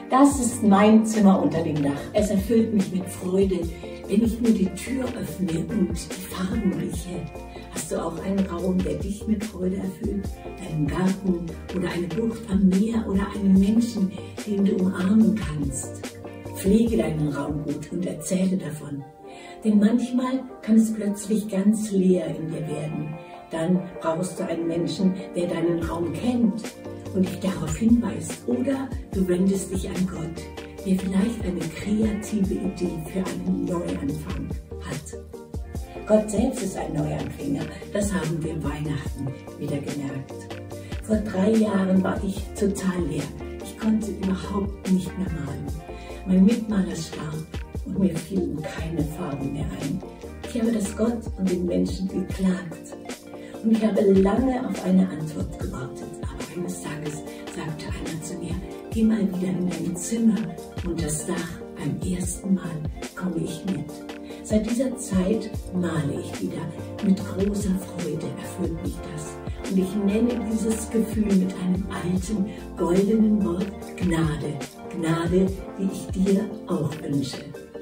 Das ist mein Zimmer unter dem Dach. Es erfüllt mich mit Freude, wenn ich nur die Tür öffne und die Farben rieche. Hast du auch einen Raum, der dich mit Freude erfüllt? Einen Garten oder eine Bucht am Meer oder einen Menschen, den du umarmen kannst? Pflege deinen Raum gut und erzähle davon. Denn manchmal kann es plötzlich ganz leer in dir werden. Dann brauchst du einen Menschen, der deinen Raum kennt und dich darauf hinweist. Oder du wendest dich an Gott, der vielleicht eine kreative Idee für einen Neuanfang hat. Gott selbst ist ein Neuanfänger, das haben wir Weihnachten wieder gemerkt. Vor 3 Jahren war ich total leer. Ich konnte überhaupt nicht mehr malen. Mein Mitmaler starb und mir fielen keine Farben mehr ein. Ich habe das Gott und den Menschen geklagt. Und ich habe lange auf eine Antwort gewartet. Aber eines Tages sagte einer zu mir, geh mal wieder in dein Zimmer und das Dach. Beim ersten Mal komme ich mit. Seit dieser Zeit male ich wieder. Mit großer Freude erfüllt mich das. Und ich nenne dieses Gefühl mit einem alten, goldenen Wort Gnade. Gnade, die ich dir auch wünsche.